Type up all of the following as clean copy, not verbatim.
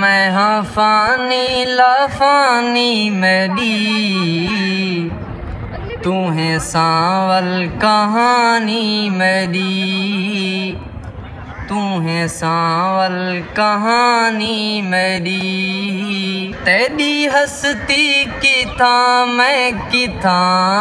मैं हाँ फानी लाफानी मेरी, तू है सांवल कहानी मेरी, तू है सांवल कहानी मेरी। तेरी हस्ती की था मैं की था,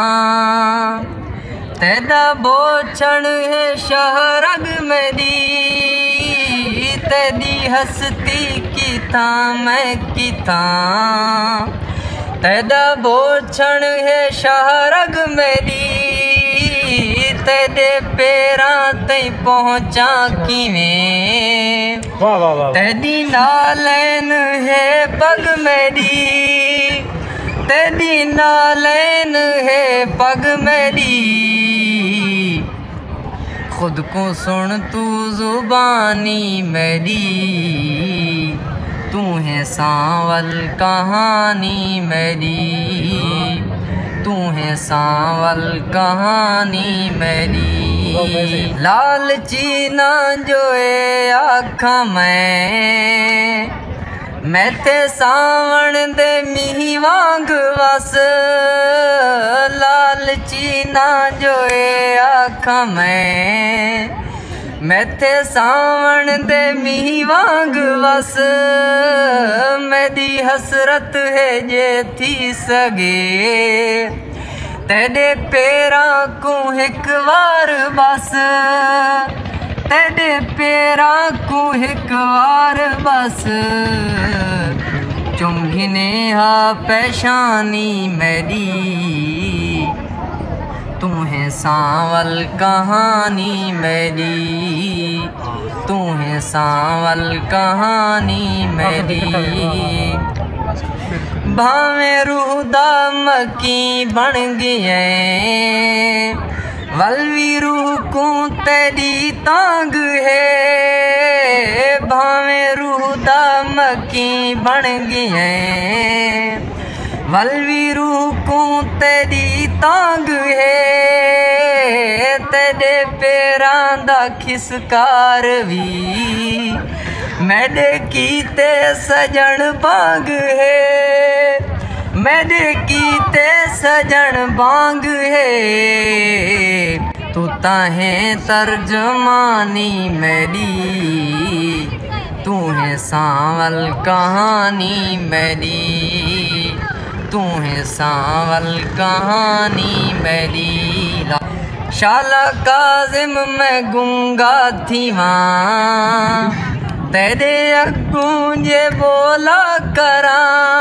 तेरा बोछड़ है शहरग मेरी, तेरी हस्ती की था मैं की था, तेरा बोछड़ है शहरग मेरी। तेरे पैरां तई पहुंचा किवें, तेरी नालैन है पग मेरी, तेरी नालैन है पग मेरी। खुद को सुन तू जुबानी मेरी, तू है सांवल कहानी मेरी, तू है सांवल कहानी मेरी। लालची ना जोए आखा मैं ते सावण दे मीह वांग वस, लालची ना जोए आखा मैं ते सावण दे मीह वांग वस। मेरी हसरत है जे थी सगे, तेरे पैरां को एक बार बस, तेरे पैरां को एक बार बस। चुंघने हा पेशानी मेरी, तू है सांवल कहानी मेरी, तू है सांवल कहानी मेरी। भावें रूह दा मकी बन गए, वलवी रूह को तेरी तांग है, भावें रूह दा मकी बन गए, वलवी रूह को तेरी तांग है। तेरे पैरां दा खिसकार भी मेरे कीते सजन बांग है, मेरे कीते सजन बांग है। तू ताहे तर्जमानी मेरी, तू है सांवल कहानी मेरी, तू है सांवल कहानी मेरी। शाला काजिम मैं गुंगा थी वहाँ, तेरे अग्गों जे बोला करा,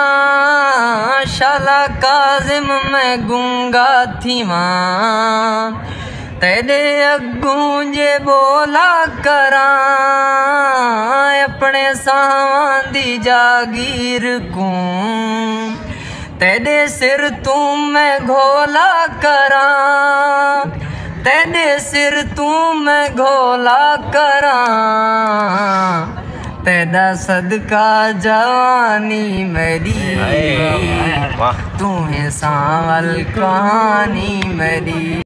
शाला काजिम मैं गुंगा थी वहाँ, तेरे अग्गों जे बोला करा। अपने सावां दी जागीर को तेरे सिर तू मैं घोला करा, तेरे सिर तू मैं घोला करा। तेरा सदका जवानी मेरी, तू है सांवल कहानी मेरी।